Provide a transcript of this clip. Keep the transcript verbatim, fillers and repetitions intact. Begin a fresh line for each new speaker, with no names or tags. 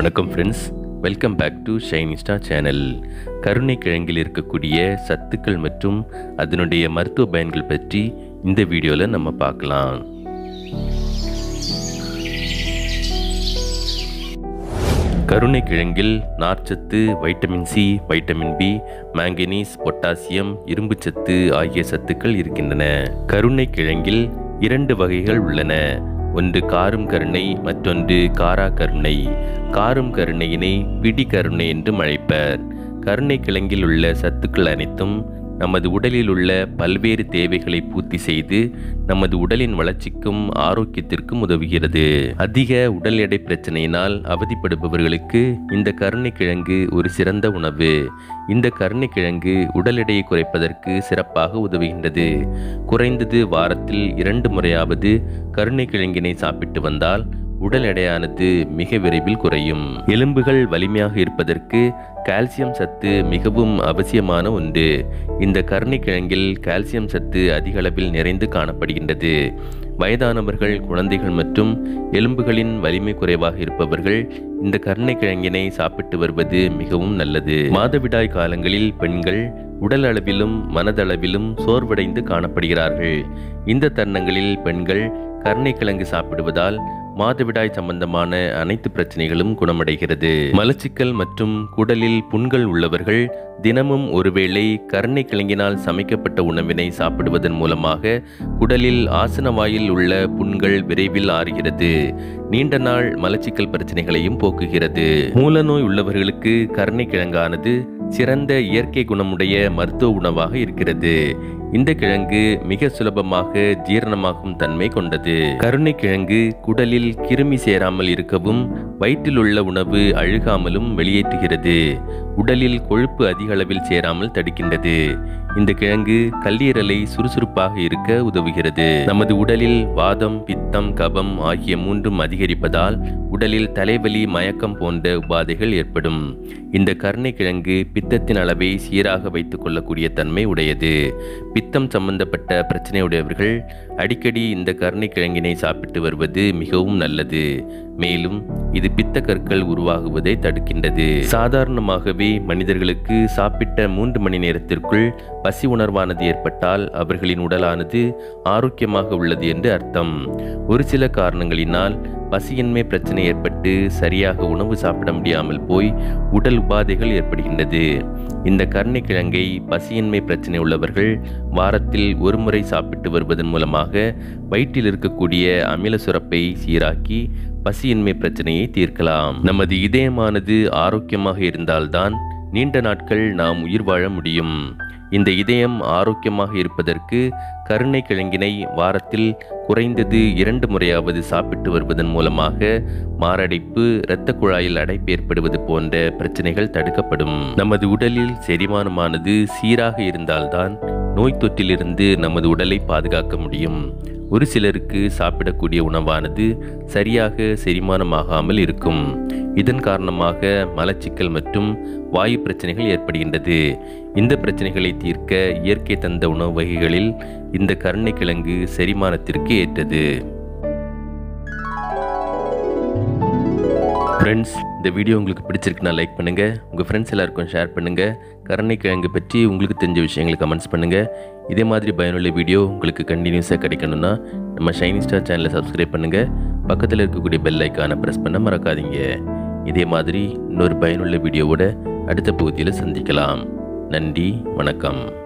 வணக்கம் friends, welcome back to Shiny Star channel. கருணை கிழங்கில் இருக்கக்கூடிய சத்துக்கள் மற்றும் அதனுடைய மருத்துவ பயன்கள் பற்றி இந்த வீடியோவில் நம்ம பார்க்கலாம். கருணை கிழங்கில் நார்ச்சத்து, vitamin C, vitamin B, manganese, potassium, இரும்புச்சத்து ஆகிய சத்துக்கள் இருக்கின்றன. கருணை கிழங்கில் இரண்டு வகைகள் உள்ளன. ஒன்று காரும் கருணை, மற்றொன்று காரா கருணை. காரும் கருணையினை பிடி கருணை என்றும் அழைப்பர். கருணை கிழங்கில் உள்ள சத்துக்கள் அனைத்தும் நமது உடலில் உள்ள பல்வேறு தேவைகளை பூர்த்தி செய்து நமது உடலின் வளர்ச்சிக்கும் ஆரோக்கியத்திற்கும் உதவுகிறது. அதிக உடல் எடை பிரச்சனையினால் அவதிப்படுபவர்களுக்கு இந்த கருணை கிழங்கு ஒரு சிறந்த உணவு. இந்த கருணை கிழங்கு உடல் எடையை குறைப்பதற்கு சிறப்பாக உதவுகின்றது. குறைந்தது வாரத்தில் இரண்டு முறையாவது கருணை கிழங்கினை சாப்பிட்டு வந்தால் உடல் எடையானது மிக விரைவில் குறையும். எலும்புகள் வலிமையாக இருப்பதற்கு கால்சியம் சத்து மிகவும் அவசியமான ஒன்று. இந்த கருணை கிழங்கில் கால்சியம் சத்து அதிக அளவில் நிறைந்து காணப்படுகின்றது. வயதானவர்கள், குழந்தைகள் மற்றும் எலும்புகளின் வலிமை குறைவாக இருப்பவர்கள் இந்த கருணை கிழங்கினை சாப்பிட்டு வருவது மிகவும் நல்லது. மாதவிடாய் காலங்களில் பெண்கள் உடல் அளவிலும் மனதளவிலும் சோர்வடைந்து காணப்படுகிறார்கள். இந்த தருணங்களில் பெண்கள் கருணை கிழங்கு சாப்பிடுவதால் மாதவிடாய் சம்பந்தமான அனைத்து பிரச்சனைகளும் குணமடைகிறது. மலச்சிக்கல் மற்றும் குடலில் புண்கள் உள்ளவர்கள் தினமும் ஒருவேளை கருணை கிழங்கினால் சமைக்கப்பட்ட உணவினை சாப்பிடுவதன் மூலமாக குடலில் ஆசனவாயில் உள்ள புண்கள் விரைவில் ஆறுகிறது. நீண்ட நாள் மலச்சிக்கல் பிரச்சனைகளையும் போக்குகிறது. மூலநோய் உள்ளவர்களுக்கு கருணை கிழங்கானது சிறந்த இயற்கை குணமுடைய மருத்துவ உணவாக இருக்கிறது. இந்த கிழங்கு மிக சுலபமாக ஜீரணமாகும் தன்மை கொண்டது. கருணை கிழங்கு குடலில் கிருமி சேராமல் இருக்கவும் வயிற்றில் உள்ள உணவு அழுகாமலும் வெளியேற்றுகிறது. உடலில் கொழுப்பு அதிக அளவில் சேராமல் தடுக்கின்றது. இந்த கிழங்கு கல்லீரலை சுறுசுறுப்பாக இருக்க உதவுகிறது. நமது உடலில் வாதம், பித்தம், கபம் ஆகிய மூன்றும் அதிகரிப்பதால் உடலில் தலைவலி, மயக்கம் போன்ற உபாதைகள் ஏற்படும். இந்த கருணை கிழங்கு பித்தத்தின் அளவை சீராக வைத்துக் கொள்ளக்கூடிய தன்மை உடையது. பித்தம் சம்பந்தப்பட்ட பிரச்சனையுடையவர்கள் அடிக்கடி இந்த கருணை கிழங்கினை சாப்பிட்டு வருவது மிகவும் நல்லது. மேலும் இது பித்த கற்கள் உருவாகுவதை தடுக்கின்றது. சாதாரணமாகவே மனிதர்களுக்கு சாப்பிட்ட மூன்று மணி நேரத்திற்குள் பசி உணர்வானது ஏற்பட்டால் அவர்களின் உடலானது ஆரோக்கியமாக உள்ளது என்று அர்த்தம். ஒரு சில காரணங்களினால் பசியின்மை பிரச்சனை ஏற்பட்டு சரியாக உணவு சாப்பிட முடியாமல் போய் உடல் உபாதைகள் ஏற்படுகின்றது. இந்த கருணை கிழங்கை பசியின்மை பிரச்சனை உள்ளவர்கள் வாரத்தில் ஒரு முறை சாப்பிட்டு வருவதன் மூலமாக வயிற்றில் இருக்கக்கூடிய அமில சுரப்பை சீராக்கி பசியின்மை பிரச்சனையை தீர்க்கலாம். நமது இதயமானது ஆரோக்கியமாக இருந்தால்தான் நீண்ட நாட்கள் நாம் உயிர் வாழ முடியும். இந்த இதயம் ஆரோக்கியமாக இருப்பதற்கு கருணை கிழங்கினை வாரத்தில் குறைந்தது இரண்டு முறையாவது சாப்பிட்டு வருவதன் மூலமாக மாரடைப்பு, இரத்த குழாயில் அடைப்பு ஏற்படுவது போன்ற பிரச்சனைகள் தடுக்கப்படும். நமது உடலில் செரிமானமானது சீராக இருந்தால்தான் நோய் தொற்றிலிருந்து நமது உடலை பாதுகாக்க முடியும். ஒரு சிலருக்கு சாப்பிடக்கூடிய உணவானது சரியாக செரிமானமாகாமல் இருக்கும். இதன் காரணமாக மலச்சிக்கல் மற்றும் வாயு பிரச்சனைகள் ஏற்படுகின்றது. இந்த பிரச்சனைகளை தீர்க்க இயற்கை தந்த உணவு வகைகளில் இந்த கருணை கிழங்கு செரிமானத்திற்கு ஏற்றது. ஃப்ரெண்ட்ஸ், இந்த வீடியோ உங்களுக்கு பிடிச்சிருக்குன்னா லைக் பண்ணுங்கள், உங்கள் ஃப்ரெண்ட்ஸ் எல்லாருக்கும் ஷேர் பண்ணுங்கள். கருணை கிழங்கு பற்றி உங்களுக்கு தெரிஞ்ச விஷயங்களை கமெண்ட்ஸ் பண்ணுங்கள். இதே மாதிரி பயனுள்ள வீடியோ உங்களுக்கு கண்டினியூஸாக கிடைக்கணும்னா நம்ம ஷைனி ஸ்டார் சேனலை சப்ஸ்கிரைப் பண்ணுங்கள். பக்கத்தில் இருக்கக்கூடிய பெல் ஐக்கானை ப்ரெஸ் பண்ண மறக்காதீங்க. இதே மாதிரி இன்னொரு பயனுள்ள வீடியோவோட அடுத்த பகுதியில் சந்திக்கலாம். நன்றி, வணக்கம்.